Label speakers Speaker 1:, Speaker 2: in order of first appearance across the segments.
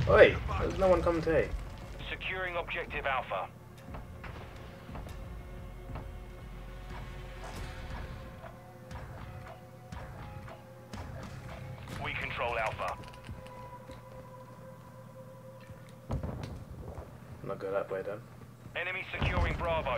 Speaker 1: Oi, there's no one coming to A.
Speaker 2: Securing objective Alpha. We control Alpha.
Speaker 1: I'm not go that way then.
Speaker 2: Enemy securing Bravo.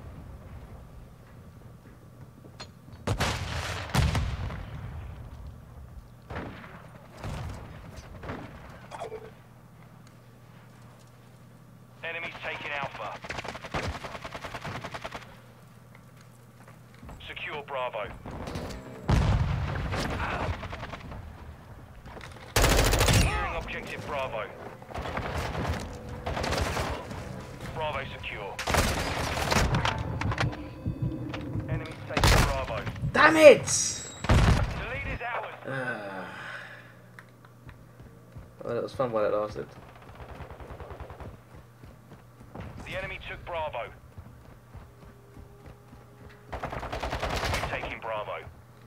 Speaker 2: Enemies taking Alpha. Secure Bravo. Securing objective Bravo. Bravo secure. Enemies taking Bravo.
Speaker 1: Damn it!
Speaker 2: The lead is ours.
Speaker 1: Well, it was fun while it lasted.
Speaker 2: The enemy took Bravo. We're taking Bravo.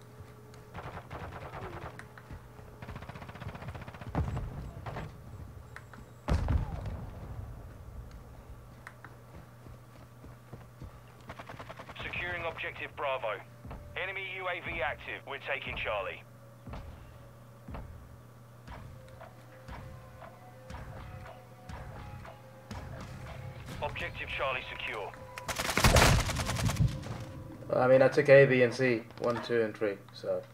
Speaker 2: Securing objective Bravo. Enemy UAV active. We're taking Charlie. Objective Charlie secure.
Speaker 1: I mean, I took A, B, and C. 1, 2, and 3, so...